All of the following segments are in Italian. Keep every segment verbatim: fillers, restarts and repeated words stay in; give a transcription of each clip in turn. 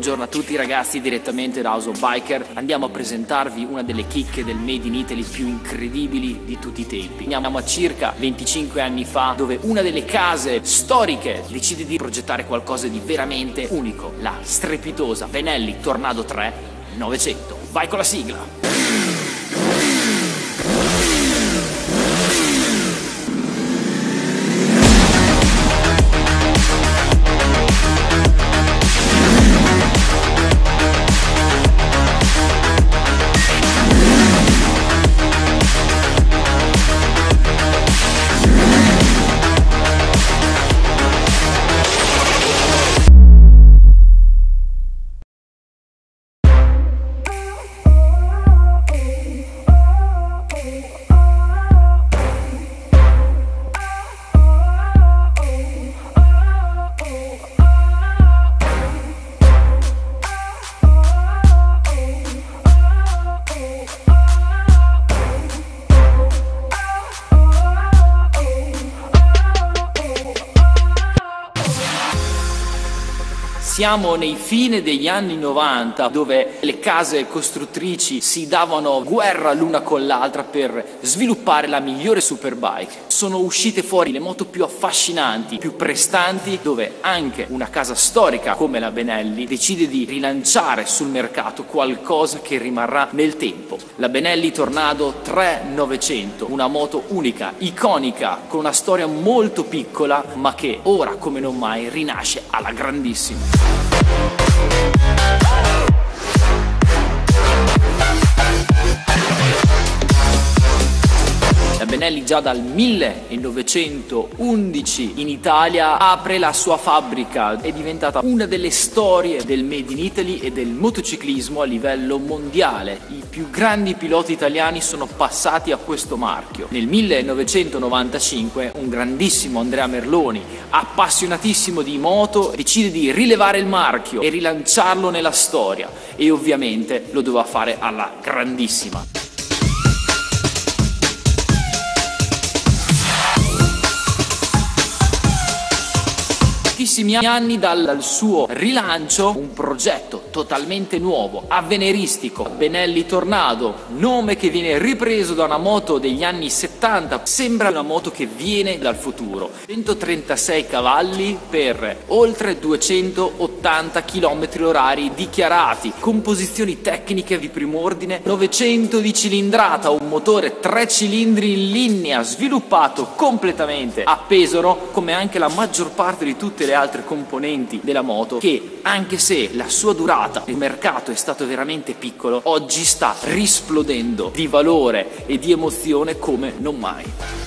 Buongiorno a tutti ragazzi, direttamente da House of Biker. Andiamo a presentarvi una delle chicche del Made in Italy più incredibili di tutti i tempi. Andiamo a circa venticinque anni fa, dove una delle case storiche decide di progettare qualcosa di veramente unico, la strepitosa Benelli Tornado tre novecento. Vai con la sigla! Siamo nei fine degli anni novanta, dove le case costruttrici si davano guerra l'una con l'altra per sviluppare la migliore superbike. Sono uscite fuori le moto più affascinanti, più prestanti, dove anche una casa storica come la Benelli decide di rilanciare sul mercato qualcosa che rimarrà nel tempo. La Benelli Tornado tre novecento, una moto unica, iconica, con una storia molto piccola, ma che ora come non mai rinasce alla grandissima. La Benelli già dal millenovecentoundici in Italia apre la sua fabbrica, è diventata una delle storie del Made in Italy e del motociclismo a livello mondiale. I più grandi piloti italiani sono passati a questo marchio. Nel millenovecentonovantacinque un grandissimo Andrea Merloni, appassionatissimo di moto, decide di rilevare il marchio e rilanciarlo nella storia, e ovviamente lo doveva fare alla grandissima. Pochissimi anni dal, dal suo rilancio, un progetto totalmente nuovo, avveniristico, Benelli Tornado, nome che viene ripreso da una moto degli anni settanta, sembra una moto che viene dal futuro. centotrentasei cavalli per oltre duecentottanta chilometri orari dichiarati, composizioni tecniche di prim'ordine, novecento di cilindrata, un motore tre cilindri in linea, sviluppato completamente a Pesaro, come anche la maggior parte di tutte le altre componenti della moto, che anche se la sua durata, il mercato è stato veramente piccolo, oggi sta risplodendo di valore e di emozione come non mai.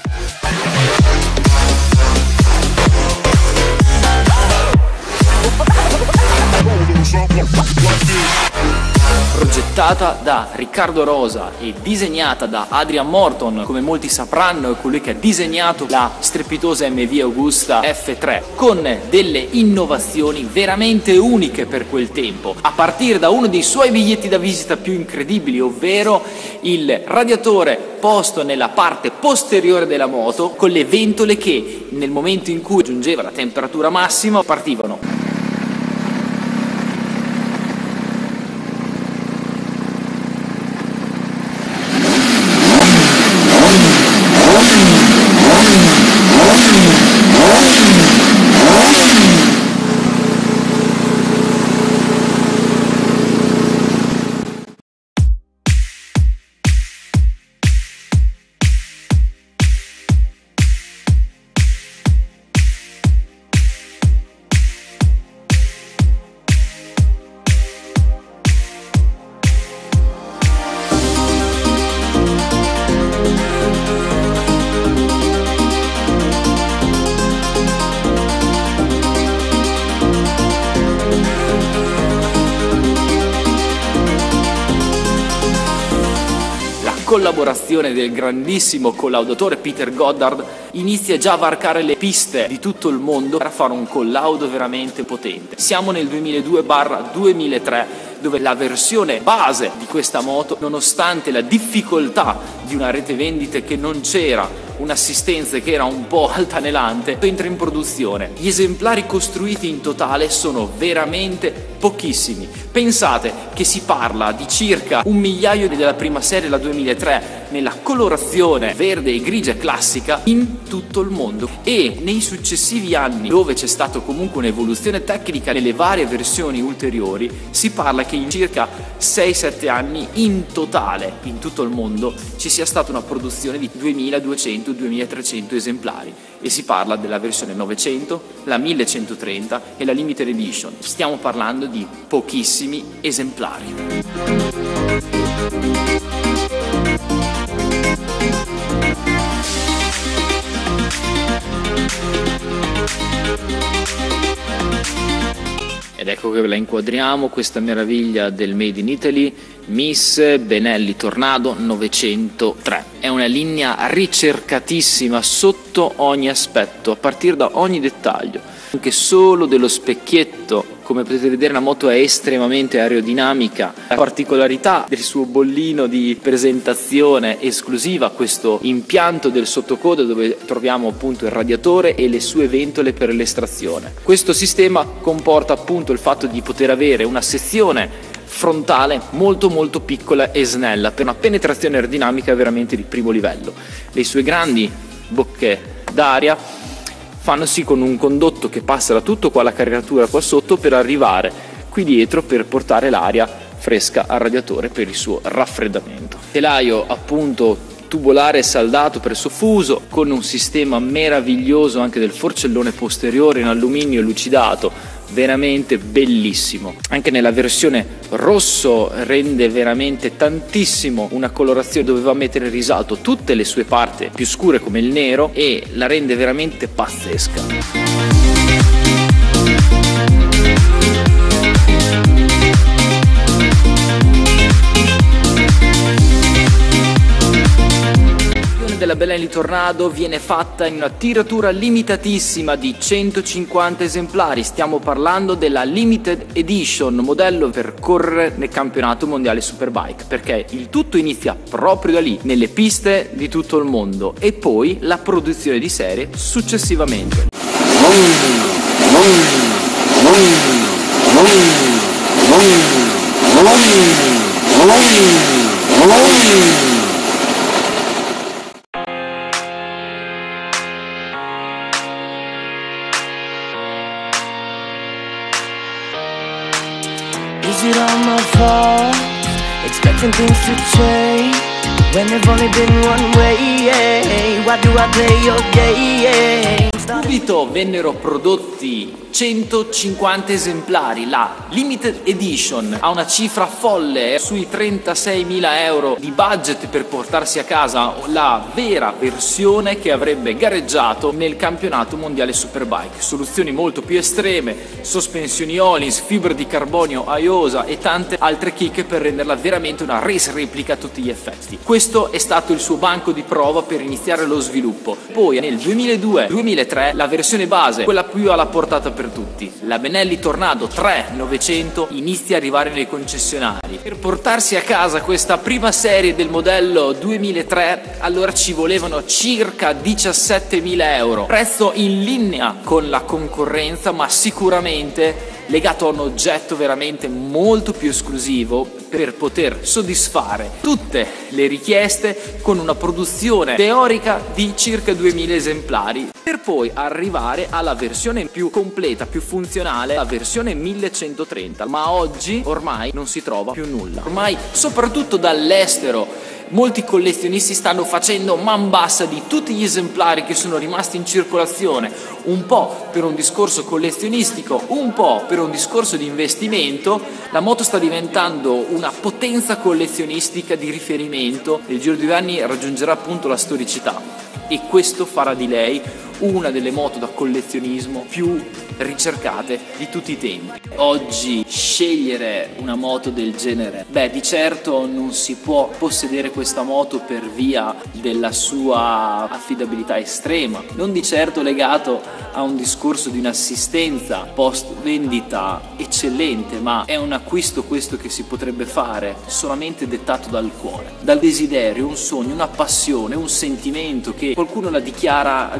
Progettata da Riccardo Rosa e disegnata da Adrian Morton, come molti sapranno, è colui che ha disegnato la strepitosa M V Agusta F tre, con delle innovazioni veramente uniche per quel tempo, a partire da uno dei suoi biglietti da visita più incredibili, ovvero il radiatore posto nella parte posteriore della moto, con le ventole che nel momento in cui giungeva la temperatura massima partivano. collaborazione del grandissimo collaudatore Peter Goddard inizia già a varcare le piste di tutto il mondo per fare un collaudo veramente potente. Siamo nel duemiladue duemilatré, dove la versione base di questa moto, nonostante la difficoltà di una rete vendite che non c'era, un'assistenza che era un po' altalenante, entra in produzione. Gli esemplari costruiti in totale sono veramente pochissimi. Pensate che si parla di circa un migliaio della prima serie, la duemilatré, nella colorazione verde e grigia classica in tutto il mondo, e nei successivi anni, dove c'è stata comunque un'evoluzione tecnica nelle varie versioni ulteriori, si parla che in circa sei sette anni in totale in tutto il mondo ci sia stata una produzione di duemiladuecento duemilatrecento esemplari, e si parla della versione novecento, la millecentotrenta e la limited edition. Stiamo parlando di pochissimi esemplari. Ed ecco che ve la inquadriamo, questa meraviglia del Made in Italy, Miss Benelli Tornado novecentotre. È una linea ricercatissima sotto ogni aspetto, a partire da ogni dettaglio. Anche solo dello specchietto, come potete vedere la moto è estremamente aerodinamica. La particolarità del suo bollino di presentazione esclusiva, questo impianto del sottocoda dove troviamo appunto il radiatore e le sue ventole per l'estrazione. Questo sistema comporta appunto il fatto di poter avere una sezione frontale molto molto piccola e snella per una penetrazione aerodinamica veramente di primo livello. Le sue grandi bocche d'aria fanno sì con un condotto che passa da tutto qua la caricatura qua sotto per arrivare qui dietro per portare l'aria fresca al radiatore per il suo raffreddamento. Telaio appunto tubolare saldato per soffuso con un sistema meraviglioso anche del forcellone posteriore in alluminio lucidato, veramente bellissimo. Anche nella versione rosso rende veramente tantissimo una colorazione, doveva mettere in risalto tutte le sue parti più scure come il nero e la rende veramente pazzesca. Della Benelli Tornado viene fatta in una tiratura limitatissima di centocinquanta esemplari. Stiamo parlando della limited edition, modello per correre nel campionato mondiale Superbike, perché il tutto inizia proprio da lì, nelle piste di tutto il mondo, e poi la produzione di serie successivamente. Is it all my fault? Expecting things to change when they've only been one way. Why do I play your game? Subito vennero prodotti centocinquanta esemplari, la limited edition ha una cifra folle, sui trentaseimila euro di budget per portarsi a casa la vera versione che avrebbe gareggiato nel campionato mondiale Superbike. Soluzioni molto più estreme, sospensioni Öhlins, fibra di carbonio aiosa e tante altre chicche per renderla veramente una race replica a tutti gli effetti. Questo è stato il suo banco di prova per iniziare lo sviluppo. Poi nel duemiladue duemilatré la versione base, quella più alla portata per tutti, la Benelli Tornado tre novecento, inizia a arrivare nei concessionari. Per portarsi a casa questa prima serie del modello duemilatré allora ci volevano circa diciassettemila euro, prezzo in linea con la concorrenza ma sicuramente legato a un oggetto veramente molto più esclusivo per poter soddisfare tutte le richieste con una produzione teorica di circa duemila esemplari, per poi arrivare alla versione più completa, più funzionale, la versione millecentotrenta, ma oggi ormai non si trova più nulla. Ormai soprattutto dall'estero molti collezionisti stanno facendo man bassa di tutti gli esemplari che sono rimasti in circolazione, un po' per un discorso collezionistico, un po' per un discorso di investimento. La moto sta diventando una potenza collezionistica di riferimento, nel giro di due anni raggiungerà appunto la storicità e questo farà di lei una delle moto da collezionismo più ricercate di tutti i tempi. Oggi scegliere una moto del genere, beh, di certo non si può possedere questa moto per via della sua affidabilità estrema, non di certo legato a un discorso di un'assistenza post vendita eccellente, ma è un acquisto questo che si potrebbe fare solamente dettato dal cuore, dal desiderio, un sogno, una passione, un sentimento che qualcuno la dichiara addirittura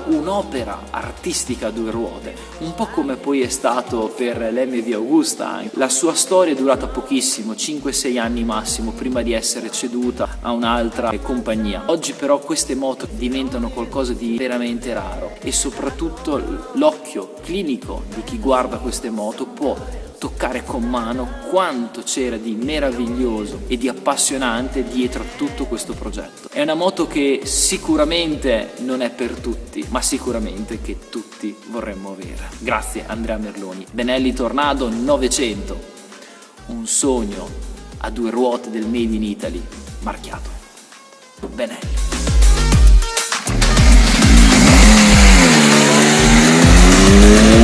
un'opera artistica a due ruote, un po' come poi è stato per l'M V Augusta. La sua storia è durata pochissimo, cinque sei anni massimo, prima di essere ceduta a un'altra compagnia. Oggi però queste moto diventano qualcosa di veramente raro e soprattutto l'occhio clinico di chi guarda queste moto può toccare con mano quanto c'era di meraviglioso e di appassionante dietro a tutto questo progetto. È una moto che sicuramente non è per tutti, ma sicuramente che tutti vorremmo avere. Grazie Andrea Merloni. Benelli Tornado novecento, un sogno a due ruote del Made in Italy, marchiato Benelli.